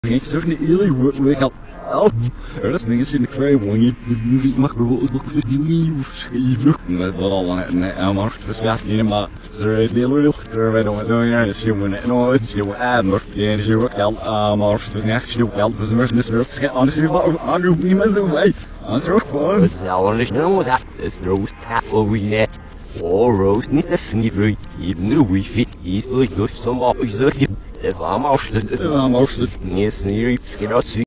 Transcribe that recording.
Ik zeg niet eerlijk, ik had dat is niks in de kwijt, want je mag bijvoorbeeld ook voor die schrijven. Met dat al een mars verspraakt niet, maar ze delen terwijl we zo in de jongen en ooit jongen aan, maar je is ook al mars dus niet zo wel voor zijn mislukt. Anders is wat aan niet meer zo wij. Anders ook voor. Het zal niet doen dat is roast tackle we net. Oh, roast niet de sneeuw. Even de wifi is like dus some op je. If I'm out, I'm out. niet sneeuw,